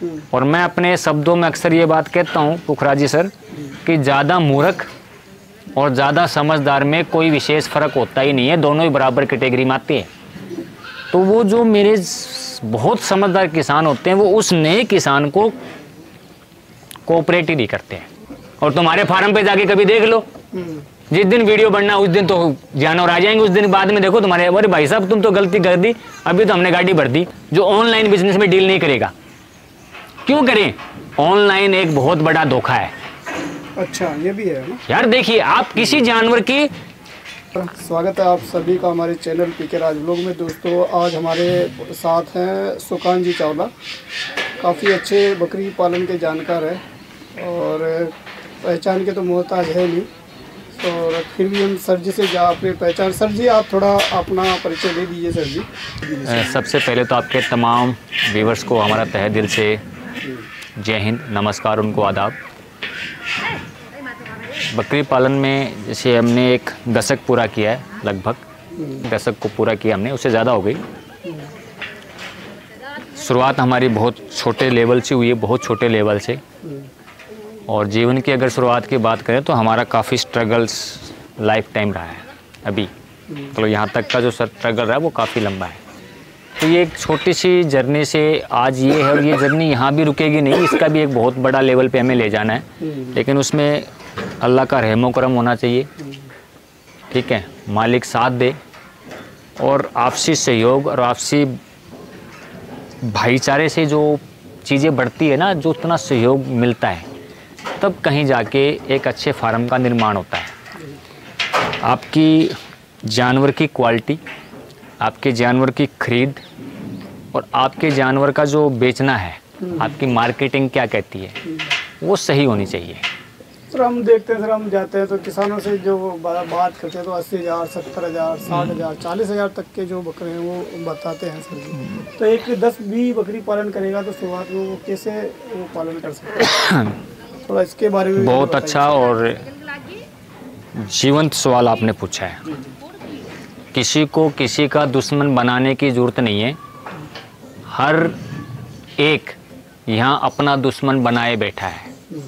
और मैं अपने शब्दों में अक्सर ये बात कहता हूँ पुखराज जी सर कि ज़्यादा मूर्ख और ज़्यादा समझदार में कोई विशेष फ़र्क होता ही नहीं है, दोनों ही बराबर कैटेगरी में आते हैं। तो वो जो मेरे बहुत समझदार किसान होते हैं वो उस नए किसान को कोऑपरेट ही नहीं करते हैं। और तुम्हारे फार्म पे जाके कभी देख लो, जिस दिन वीडियो बनना उस दिन तो जानवर आ जाएंगे, उस दिन बाद में देखो तुम्हारे, अरे भाई साहब तुम तो गलती कर दी, अभी तो हमने गाड़ी भर दी। जो ऑनलाइन बिजनेस में डील नहीं करेगा, क्यों करें? ऑनलाइन एक बहुत बड़ा धोखा है। अच्छा, ये भी है ना यार। देखिए आप किसी जानवर की, स्वागत है आप सभी का हमारे चैनल पीके राज व्लॉग में। दोस्तों आज हमारे साथ हैं सुकान जी चावला, काफ़ी अच्छे बकरी पालन के जानकार हैं और पहचान के तो मोहताज है नहीं, और फिर भी हम सर जी से अपनी पहचान। सर जी आप थोड़ा अपना परिचय दे दीजिए सर जी। सबसे पहले तो आपके तमाम व्यूवर्स को हमारा तहे दिल से जय हिंद, नमस्कार, उनको आदाब। बकरी पालन में जैसे हमने एक दशक पूरा किया है, लगभग दशक को पूरा किया हमने, उससे ज़्यादा हो गई। शुरुआत हमारी बहुत छोटे लेवल से हुई है, बहुत छोटे लेवल से। और जीवन की अगर शुरुआत की बात करें तो हमारा काफ़ी स्ट्रगल्स लाइफ टाइम रहा है अभी, तो यहाँ तक का जो स्ट्रगल रहा है वो काफ़ी लंबा है। तो ये एक छोटी सी जर्नी से आज ये है, और ये जर्नी यहाँ भी रुकेगी नहीं, इसका भी एक बहुत बड़ा लेवल पे हमें ले जाना है। लेकिन उसमें अल्लाह का रहमो करम होना चाहिए, ठीक है, मालिक साथ दे और आपसी सहयोग और आपसी भाईचारे से जो चीज़ें बढ़ती है ना, जो उतना सहयोग मिलता है, तब कहीं जाके एक अच्छे फार्म का निर्माण होता है। आपकी जानवर की क्वालिटी, आपके जानवर की खरीद और आपके जानवर का जो बेचना है, आपकी मार्केटिंग क्या कहती है, वो सही होनी चाहिए। सर हम देखते हैं, सर हम जाते हैं तो किसानों से जो बात करते हैं तो 80,000, 70,000, 60,000, 40,000 तक के जो बकरे हैं वो बताते हैं सर जी। तो एक 10-20 बकरी पालन करेगा तो शुरुआत में वो कैसे वो पालन कर सकते हैं, थोड़ा इसके बारे में बहुत अच्छा और जीवंत सवाल आपने पूछा है। किसी को किसी का दुश्मन बनाने की ज़रूरत नहीं है। हर एक यहाँ अपना दुश्मन बनाए बैठा है।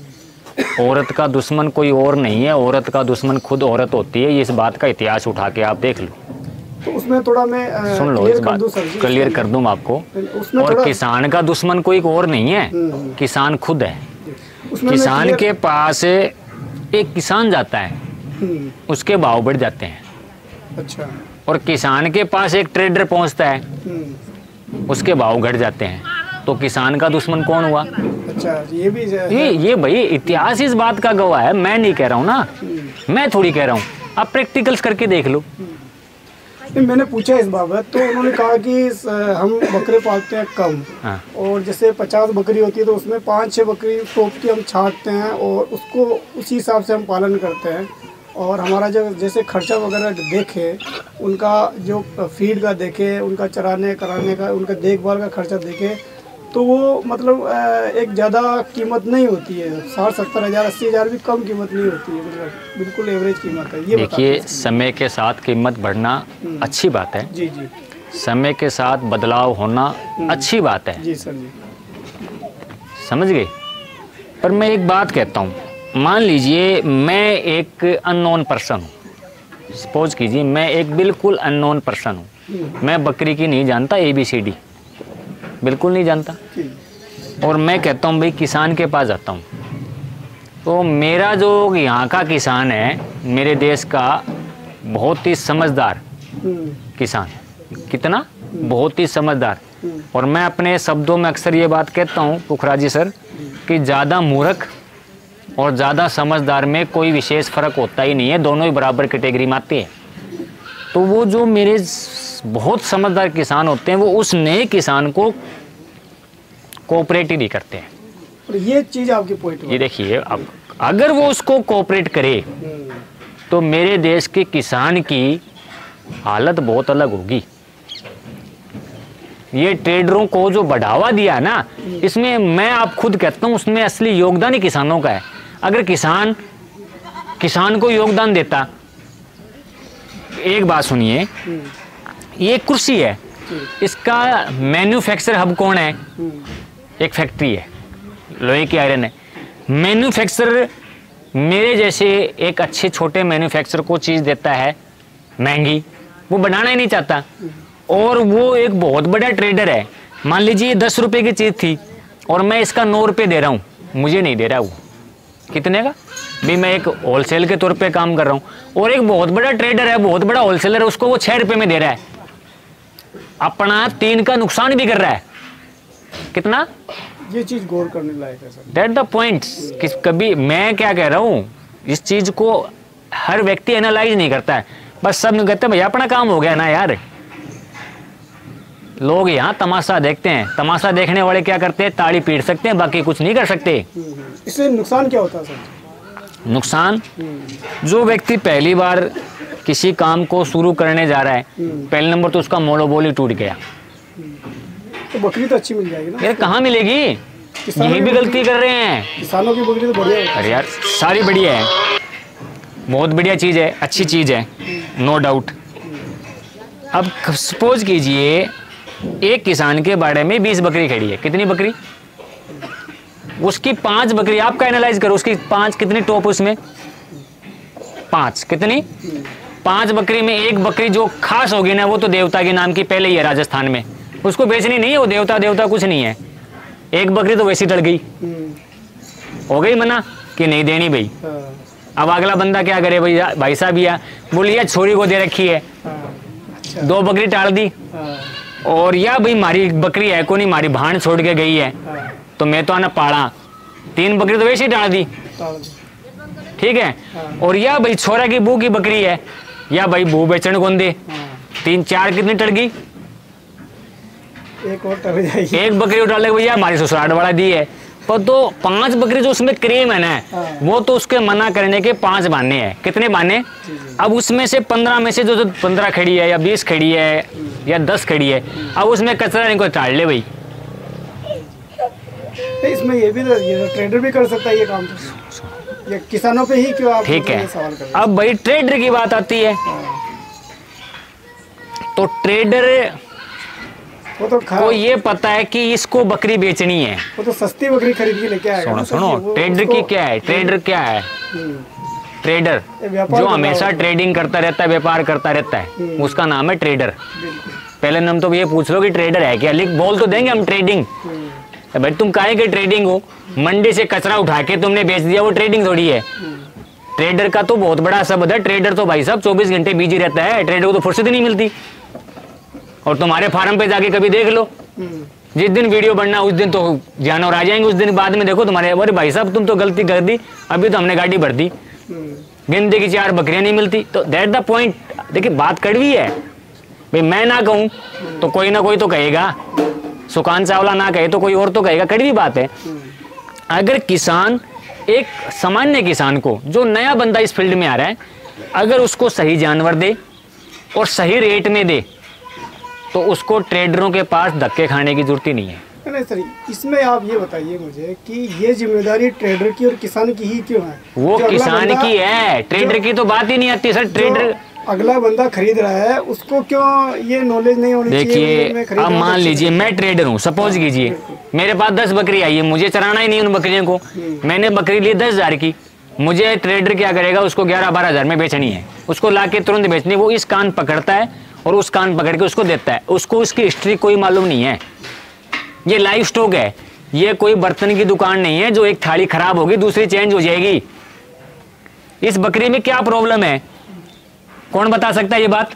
औरत का दुश्मन कोई और नहीं है, औरत का दुश्मन खुद औरत होती है। ये इस बात का इतिहास उठा के आप देख लो। तो उसमें थोड़ा मैं सुन लो, इस बात क्लियर कर दूँ आपको। और किसान का दुश्मन कोई और नहीं है, किसान खुद है। किसान के पास एक किसान जाता है, उसके भाव बढ़ जाते हैं। अच्छा। और किसान के पास एक ट्रेडर पहुंचता है, उसके भाव घट जाते हैं। तो किसान का दुश्मन कौन हुआ? अच्छा, ये भी ये भाई इतिहास इस बात का गवाह है। मैं नहीं कह रहा हूँ ना, मैं थोड़ी कह रहा हूँ, आप प्रैक्टिकल्स करके देख लो। मैंने पूछा इस बाबत तो उन्होंने कहा कि हम बकरे पालते हैं कम। हाँ। और जैसे 50 बकरी होती है तो उसमें 5-6 बकरी टॉप की हम छांटते हैं और उसको उसी हिसाब से हम पालन करते हैं। और हमारा जो जैसे खर्चा वगैरह देखे, उनका जो फीड का देखे, उनका चराने कराने का, उनका देखभाल का खर्चा देखे, तो वो मतलब एक ज़्यादा कीमत नहीं होती है। 60-70 हज़ार, 80,000 भी कम कीमत नहीं होती है, मतलब बिल्कुल एवरेज कीमत है। ये देखिए, समय के साथ कीमत बढ़ना अच्छी बात है। जी जी। समय के साथ बदलाव होना अच्छी बात है। जी सर जी, समझ गए। पर मैं एक बात कहता हूँ, मान लीजिए मैं एक अननोन पर्सन हूँ, सपोज कीजिए मैं एक बिल्कुल अननोन पर्सन हूँ, मैं बकरी की नहीं जानता ABCD, बिल्कुल नहीं जानता, और मैं कहता हूँ भाई किसान के पास जाता हूँ, तो मेरा जो यहाँ का किसान है, मेरे देश का बहुत ही समझदार किसान, कितना बहुत ही समझदार। और मैं अपने शब्दों में अक्सर ये बात कहता हूँ पुखराज जी सर कि ज़्यादा मूर्ख और ज़्यादा समझदार में कोई विशेष फ़र्क होता ही नहीं है, दोनों ही बराबर कैटेगरी में आते हैं। तो वो जो मेरे बहुत समझदार किसान होते हैं वो उस नए किसान को कोऑपरेट ही नहीं करते हैं। और ये चीज़ आपकी पॉइंट, ये देखिए, अब अगर वो उसको कोऑपरेट करे तो मेरे देश के किसान की हालत बहुत अलग होगी। ये ट्रेडरों को जो बढ़ावा दिया ना, इसमें मैं आप खुद कहता हूँ उसमें असली योगदान ही किसानों का है। अगर किसान को योगदान देता, एक बात सुनिए, ये कुर्सी है, इसका मैन्युफैक्चर हब कौन है? एक फैक्ट्री है, लोहे की आयरन है, मैन्युफैक्चरर मेरे जैसे एक अच्छे छोटे मैन्युफैक्चरर को चीज़ देता है महंगी, वो बनाना ही नहीं चाहता, और वो एक बहुत बड़ा ट्रेडर है, मान लीजिए 10 रुपये की चीज़ थी और मैं इसका 9 रुपये दे रहा हूँ, मुझे नहीं दे रहा वो, कितने का भी, मैं एक होलसेल के तौर पे काम कर रहा हूँ, और एक बहुत बड़ा ट्रेडर है, बहुत बड़ा होलसेलर है, उसको वो 6 रुपये में दे रहा है, अपना 3 का नुकसान भी कर रहा है। कितना, ये चीज गौर करने लायक है सर। दैट द पॉइंट कि कभी मैं क्या कह रहा हूँ, इस चीज को हर व्यक्ति एनालाइज नहीं करता है, बस सब नहीं कहते भैया अपना काम हो गया ना यार। लोग यहाँ तमाशा देखते हैं, तमाशा देखने वाले क्या करते हैं, ताली पीट सकते हैं, बाकी कुछ नहीं कर सकते। इससे नुकसान क्या होता है सर? नुकसान, जो व्यक्ति पहली बार किसी काम को शुरू करने जा रहा है, पहले नंबर तो उसका मनोबल ही टूट गया। तो बकरी तो अच्छी मिल जाएगी ना यार, कहाँ मिलेगी, यही भी गलती कर रहे हैं। किसानों की बकरी तो बढ़िया है। अरे यार सारी बढ़िया है, बहुत बढ़िया चीज़ है, अच्छी चीज़ है, नो डाउट। अब सपोज कीजिए एक किसान के बाड़े में 20 बकरी खड़ी है, कितनी बकरी, उसकी 5 बकरी, आपका एनालाइज करो, उसकी 5 कितनी टॉप, उसमें 5 कितनी, 5 बकरी में एक बकरी जो खास होगी ना, वो तो देवता के नाम की पहले ही है राजस्थान में, उसको बेचनी नहीं है, वो देवता देवता कुछ नहीं है। एक बकरी तो वैसी टल गई, हो गई मना कि नहीं देनी भाई। अब अगला बंदा क्या करे भैया, भाई साहब या बोलिए छोरी को दे रखी है, 2 बकरी टाल दी, और या भाई मारी बकरी है को नहीं, मारी भान छोड़ के गई है, तो मैं तो आना पाड़ा, 3 बकरी तो वैसे ही डाल दी, ठीक है। और या भाई छोरा की बू की बकरी है, या भाई बू बेचने कौन दे, 3-4 कितनी टल गई, एक और टल जाएगी, एक बकरी उठा ले भैया हमारी ससुराल वाला दी है, पर तो 5 बकरी जो उसमें क्रीम है ना, वो तो उसके मना करने के 5 बहाने हैं, कितने बहाने। अब उसमें से 15 में से जो 15 खड़ी है या 20 खड़ी है या 10 खड़ी है, अब उसमें कचरा नहीं कोई टाल ले भाई। इसमें ये भी ये ट्रेडर भी कर सकता है ये काम, ये किसानों पे ही क्यों आप ठीक है। सवाल कर रहे हैं? अब भाई ट्रेडर की बात आती है, तो ट्रेडर वो तो ये पता है कि इसको बकरी बेचनी है, वो तो सस्ती बकरी खरीद के लेके आएगा। सुनो सुनो, ट्रेडर की क्या है, ट्रेडर क्या है, ट्रेडर जो हमेशा ट्रेडिंग करता रहता है, व्यापार करता रहता है, उसका नाम है ट्रेडर। पहले नाम तो ये पूछ लो कि ट्रेडर है क्या, लिख बोल तो देंगे हम ट्रेडिंग, भाई तुम काहे के ट्रेडिंग हो, मंडी से कचरा उठा के तुमने बेच दिया, वो ट्रेडिंग थोड़ी है। ट्रेडर का तो बहुत बड़ा शब्द है, ट्रेडर तो भाई साहब 24 घंटे बिजी रहता है, ट्रेडर को तो फुर्सत ही नहीं मिलती। और तुम्हारे फार्म पे जाके कभी देख लो, जिस दिन वीडियो बनना उस दिन तो जानवर आ जाएंगे, उस दिन बाद में देखो तुम्हारे, अरे भाई साहब तुम तो गलती कर दी, अभी तो हमने गाड़ी भर दी, गेंदे की 4 बकरियां नहीं मिलती। तो दैट द पॉइंट, देखिए बात कड़वी है भाई, मैं ना कहूँ तो कोई ना कोई तो कहेगा, सुकान चावला ना कहे तो कोई और तो कहेगा, कड़वी बात है। अगर किसान, एक सामान्य किसान को, जो नया बंदा इस फील्ड में आ रहा है, अगर उसको सही जानवर दे और सही रेट में दे, तो उसको ट्रेडरों के पास धक्के खाने की जरूरत ही नहीं है। नहीं सर, इसमें आप ये बताइए मुझे कि ये जिम्मेदारी ट्रेडर की और किसान की ही क्यों है? वो किसान की है, ट्रेडर की तो बात ही नहीं आती सर। ट्रेडर अगला बंदा खरीद रहा है, उसको क्यों ये नॉलेज नहीं होनी चाहिए? देखिए अब मान लीजिए मैं ट्रेडर हूँ, सपोज कीजिए मेरे पास 10 बकरी आई है, मुझे चराना ही नहीं उन बकरियों को, मैंने बकरी ली 10,000 की, मुझे ट्रेडर क्या करेगा, उसको 11-12 हज़ार में बेचनी है, उसको ला के तुरंत बेचनी, वो इस कान पकड़ता है और उस कान पकड़ के उसको देता है, उसको उसकी हिस्ट्री कोई मालूम नहीं है। ये लाइव स्टॉक है, ये कोई बर्तन की दुकान नहीं है जो एक थाली खराब होगी दूसरी चेंज हो जाएगी। इस बकरी में क्या प्रॉब्लम है, कौन बता सकता है ये बात?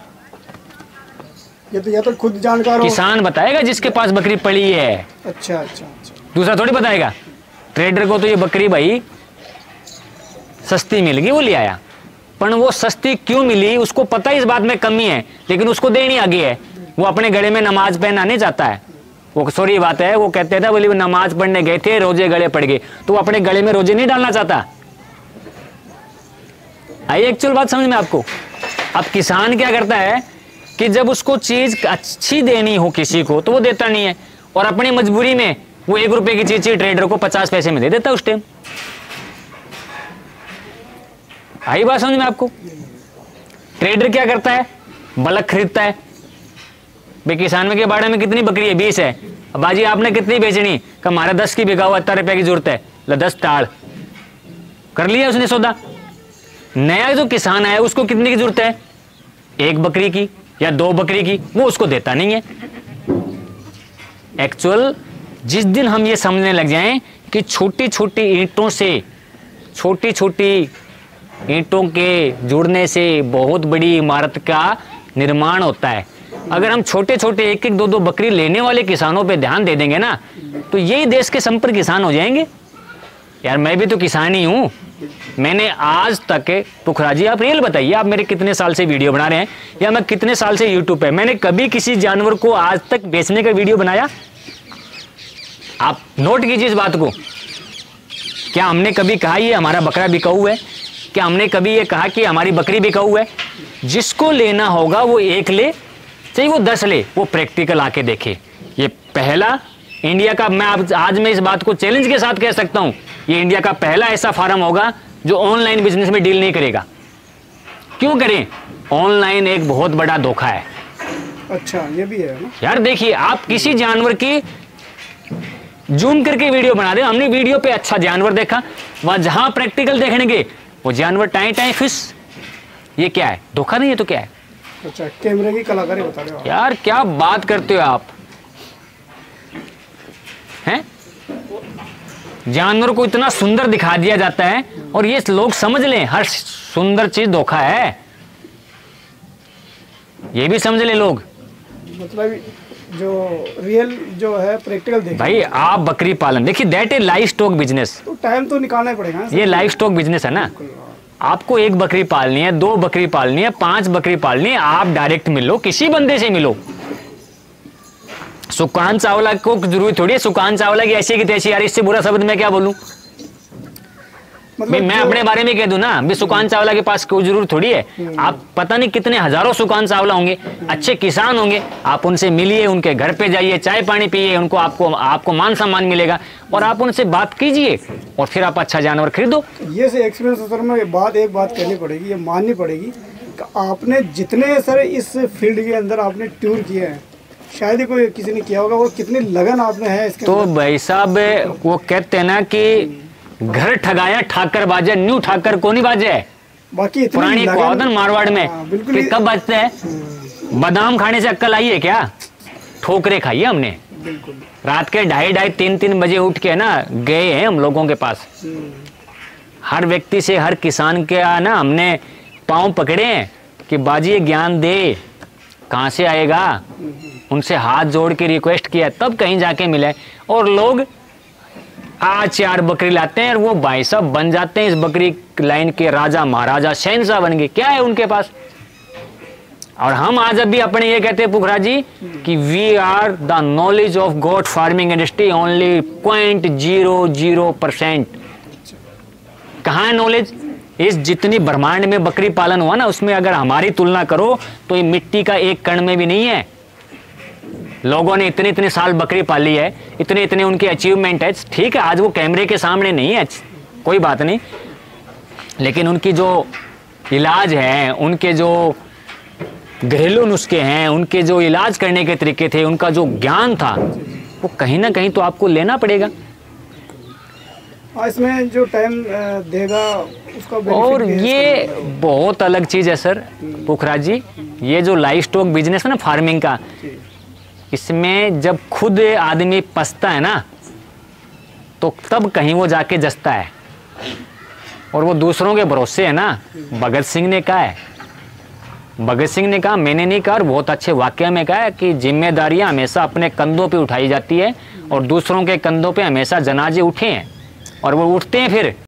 ये तो खुद जानकार हो, किसान बताएगा जिसके पास बकरी पड़ी है। अच्छा, दूसरा थोड़ी बताएगा। ट्रेडर को तो ये बकरी भाई सस्ती मिल गई, वो ले आया, पर वो सस्ती क्यों मिली उसको पता है, इस बात में कमी है, लेकिन उसको देनी आगे है। वो अपने गले में नमाज पहनाने चाहता है, वो सॉरी बात है, वो कहते थे बोले नमाज पढ़ने गए थे, रोजे गले पड़ गए, तो वो अपने गले में रोजे नहीं डालना चाहता। आई एक्चुअल बात समझ में आपको? अब किसान क्या करता है कि जब उसको चीज अच्छी देनी हो किसी को तो वो देता नहीं है, और अपनी मजबूरी में वो 1 रुपए की चीज ट्रेडर को 50 पैसे में दे देता है उस टाइम। आई बात समझ में आपको? ट्रेडर क्या करता है, बल्क खरीदता है, भाई किसान में के बाड़े में कितनी बकरी है, 20 है, अब बाजी आपने कितनी बेचनी? कि हमारा 10 की बिका हुआ, 70 रुपए की जरूरत है, 10 ताड़ कर लिया उसने सौदा। नया जो किसान आया उसको कितने की जरूरत है? 1 बकरी की या 2 बकरी की, वो उसको देता नहीं है। एक्चुअल जिस दिन हम ये समझने लग जाएं कि छोटी छोटी ईंटों से, छोटी छोटी ईंटों के जुड़ने से बहुत बड़ी इमारत का निर्माण होता है। अगर हम छोटे छोटे 1-1, 2-2 बकरी लेने वाले किसानों पे ध्यान दे देंगे ना, तो यही देश के संपर्क किसान हो जाएंगे। यार मैं भी तो किसान ही हूँ। मैंने आज तक, पुखरा जी आप रियल बताइए, आप मेरे कितने साल से वीडियो बना रहे हैं या मैं कितने साल से यूट्यूब पे, मैंने कभी किसी जानवर को आज तक बेचने का वीडियो बनाया? आप नोट कीजिए इस बात को। क्या हमने कभी कहा ये हमारा बकरा बिकाऊ है? क्या हमने कभी ये कहा कि हमारी बकरी बिकाऊ है? जिसको लेना होगा वो 1 ले, चाहे वो 10 ले, वो प्रैक्टिकल आके देखे। ये पहला इंडिया का, मैं आज मैं इस बात को चैलेंज के साथ कह सकता हूं, ये इंडिया का पहला ऐसा फार्म होगा जो ऑनलाइन बिजनेस में डील नहीं करेगा। क्यों करें? ऑनलाइन एक बहुत बड़ा धोखा है। अच्छा, ये भी है ना? यार देखिए, आप किसी जानवर की जूम करके वीडियो बना दे, हमने वीडियो पे अच्छा जानवर देखा, वहां जहां प्रैक्टिकल देखने गए वो जानवर टाई टाई फिश। ये क्या है? धोखा नहीं है तो क्या है? अच्छा, कैमरे की कलाकारी बता रहे हो आप। यार क्या बात करते हो आप हैं? जानवर को इतना सुंदर दिखा दिया जाता है और ये लोग समझ लें हर सुंदर चीज धोखा है, ये भी समझ लें लोग। मतलब जो रियल जो है प्रैक्टिकल देखिए भाई। आप बकरी पालन देखिए, that is livestock business. तो टाइम तो निकालना ही पड़ेगा। ये लाइव स्टॉक बिजनेस है ना। आपको 1 बकरी पालनी है, 2 बकरी पालनी है, 5 बकरी पालनी है, आप डायरेक्ट मिलो, किसी बंदे से मिलो। सुकान चावला को जरूरत थोड़ी है, सुकान चावला की ऐसी की तैसी, यार इससे बुरा शब्द मैं क्या बोलूं? मैं अपने बारे में कह दूं ना, भी सुकान चावला के पास कोई जरूरत थोड़ी है। आप पता नहीं कितने हजारों सुकान चावला होंगे, अच्छे किसान होंगे, आप उनसे मिलिए, उनके घर पे जाइए, चाय पानी पिए, उनको आपको मान सम्मान मिलेगा और आप उनसे बात कीजिए और फिर आप अच्छा जानवर खरीदो। ये से एक्सपीरियंस सर में एक बात कहनी पड़ेगी, ये माननी पड़ेगी कि आपने जितने सर इस फील्ड के अंदर आपने टूर किए हैं, शायद ही कोई किसी ने किया होगा, और कितनी लगन आपने है इसके तो भाई साहब वो कहते हैं ना कि घर ठगाया ठाकर बाजे, न्यू ठाकर को नहीं बाजे। बाकी पुरानी कहावत मारवाड़ में कि कब बजते हैं? बादाम खाने से अक्कल आई है क्या? ठोकरे खाई है हमने। रात के 2:30, 3 बजे उठ के ना गए हैं हम लोगों के पास। हर व्यक्ति से, हर किसान के ना हमने पांव पकड़े हैं कि बाजी ये ज्ञान दे, कहाँ से आएगा? उनसे हाथ जोड़ के रिक्वेस्ट किया, तब कहीं जाके मिले। और लोग आज 4 बकरी लाते हैं और वो भाई साहब बन जाते हैं इस बकरी लाइन के राजा महाराजा, शहंशाह बन गए। क्या है उनके पास? और हम आज अभी अपने ये कहते हैं पुखरा जी कि we are the knowledge of goat farming industry only 0.00%। कहाँ है नॉलेज? इस जितनी ब्रह्मांड में बकरी पालन हुआ ना, उसमें अगर हमारी तुलना करो तो ये मिट्टी का एक कण में भी नहीं है। लोगों ने इतने साल बकरी पाली है, इतने उनके अचीवमेंट है। ठीक है, आज वो कैमरे के सामने नहीं है, कोई बात नहीं, लेकिन उनकी जो इलाज है, उनके जो घरेलू नुस्खे हैं, उनके जो इलाज करने के तरीके थे, उनका जो ज्ञान था, वो कहीं ना कहीं तो आपको लेना पड़ेगा। इसमें जो टाइम देगा उसका और ये बहुत अलग चीज है सर पुखराज जी। ये जो लाइव स्टॉक बिजनेस है ना, फार्मिंग का, इसमें जब खुद आदमी पसता है ना, तो तब कहीं वो जाके जसता है। और वो दूसरों के भरोसे है ना। भगत सिंह ने कहा है, भगत सिंह ने कहा, मैंने नहीं कहा, बहुत अच्छे वाक्य में कहा है कि जिम्मेदारियां हमेशा अपने कंधों पे उठाई जाती है और दूसरों के कंधों पे हमेशा जनाजे उठे हैं और वो उठते हैं फिर